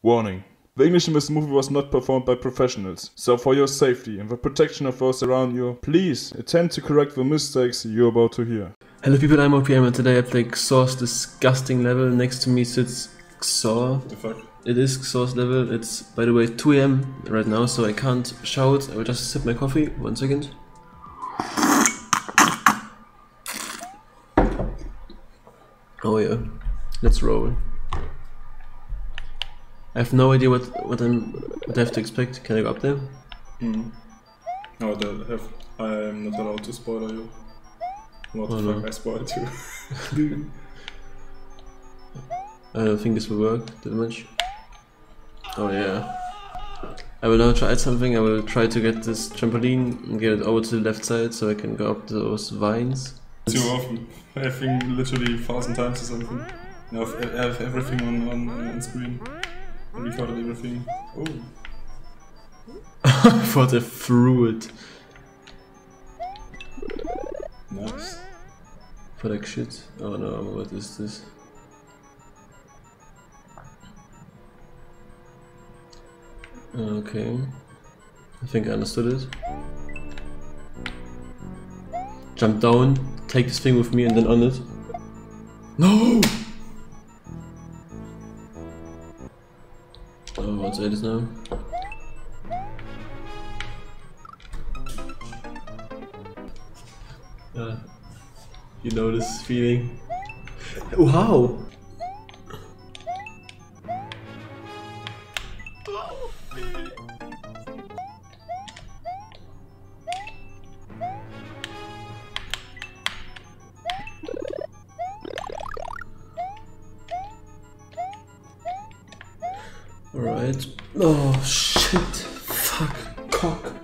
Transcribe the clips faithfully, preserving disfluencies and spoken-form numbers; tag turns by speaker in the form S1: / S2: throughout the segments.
S1: Warning. The English in this movie was not performed by professionals, so for your safety and the protection of those around you, please attempt to correct the mistakes you're about to hear.
S2: Hello people, I'm O P M and today I play Xor's disgusting level. Next to me sits Xor.
S3: What the fuck?
S2: It is Xor's level. It's, by the way, two A M right now, so I can't shout. I will just sip my coffee. One second. Oh yeah, let's roll. I have no idea what what I'm what I have to expect. Can I go up there?
S3: Mm. No, I have. I am not allowed to spoil you. What
S2: oh,
S3: the
S2: no.
S3: fuck? I spoiled you.
S2: I don't think this will work that much. Oh yeah. I will now try something. I will try to get this trampoline and get it over to the left side so I can go up those vines.
S3: Too often. I think literally a thousand times or something. I have, I have everything on, on, on screen. I recorded everything. Oh.
S2: I thought I threw it.
S3: Nice.
S2: For like shit. Oh no, what is this? Okay. I think I understood it. Jump down, take this thing with me and then on it. No! Oh, what's it now? Uh, you know this feeling? Wow! Alright. Oh shit. Fuck. Cock.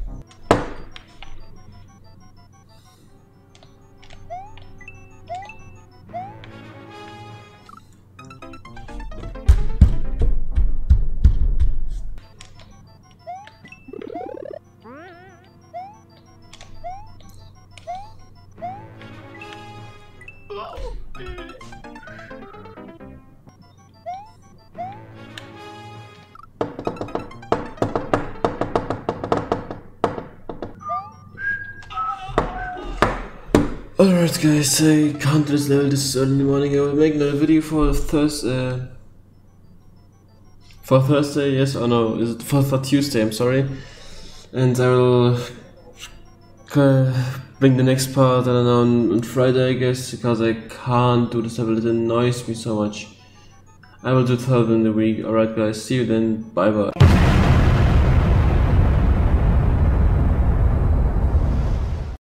S2: Alright guys, I can't do this level this early in the morning. I will make another video for Thursday. Uh, for Thursday, yes or no? Is it for, for Tuesday? I'm sorry. And I will uh, bring the next part, I don't know, on, on Friday, I guess, because I can't do this level. It annoys me so much. I will do it further in the week. Alright guys, see you then. Bye bye.